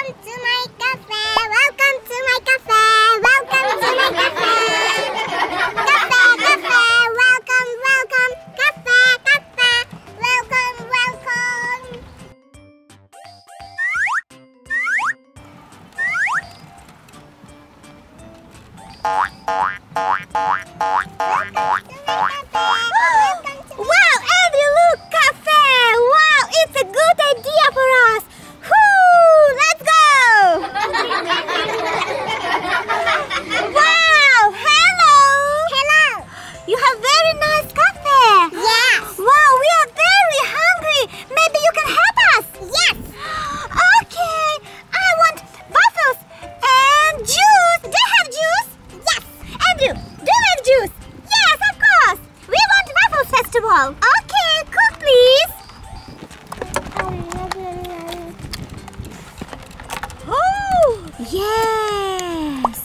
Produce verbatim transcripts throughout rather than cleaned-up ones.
Welcome to my cafe. Welcome to my cafe. Welcome to my cafe. Cafe, cafe. Welcome, welcome. Cafe, cafe. Welcome, welcome. Wow, Andrew, look, cafe! Wow, it's a good idea for us. Whoo, let's go! Wow, hello! Hello! You have very nice cafe. Yes. Wow, we are very hungry. Maybe you can help us. Yes. Okay, I want waffles and juice. Do you have juice? Yes. Andrew, do you have juice? Yes, of course. We want waffle festival. Okay, cook please. Oh, yes.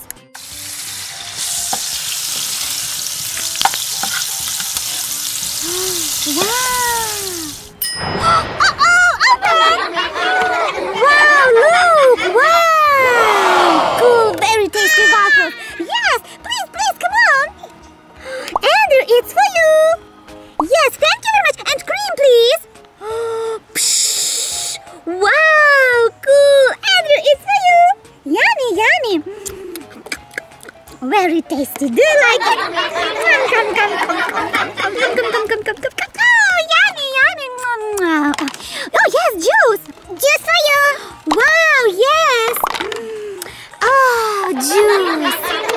Wow. Oh, oh, open. Wow, look. Wow. Cool, very tasty waffles. Yes, please, please, come on. Andrew, it's for you. Yes, thank you very much. And cream, please. Psh, wow, cool. Andrew, it's for you. Yummy, yummy. Very tasty. Do you like it? Come, come, come, come, come, come, come, come, come, come, come, come, come. Oh, yummy, yummy. Oh, yes, juice. Juice for you. Wow, yes. Oh, juice.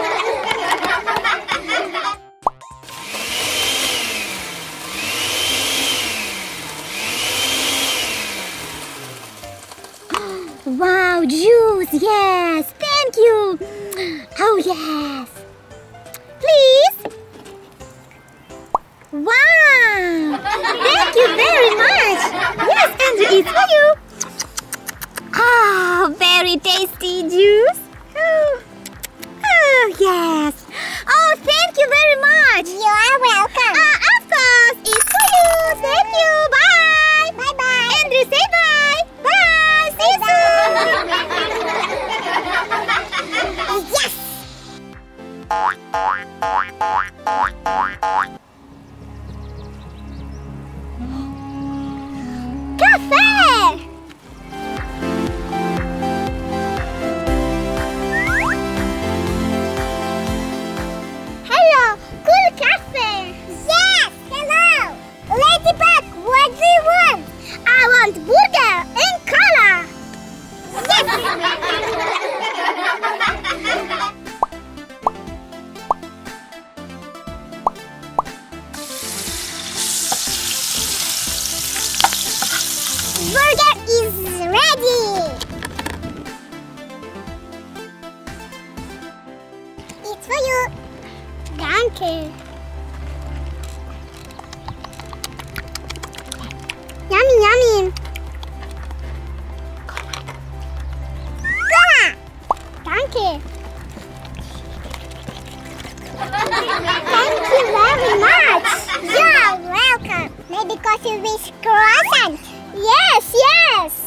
Wow, juice, yes, thank you. Oh, yes. Please. Wow, thank you very much. Yes, Andrew, it's for you. Ah, very tasty juice. Oh, oh, yes. Oh, thank you very much. You are welcome. Ah, of course, it's for you. Thank you. Bye. Bye, bye. Andrew, say bye. Bye. See you soon. Yes. Cafe. Hello, cool cafe. Yes, hello. Ladybug, what do you want? I want burger and cola. Yes. Burger is ready. It's for you. Danke. Yummy, yummy. Cola. Danke. Thank you very much. You're welcome. Maybe coffee with croissant. Yes, yes.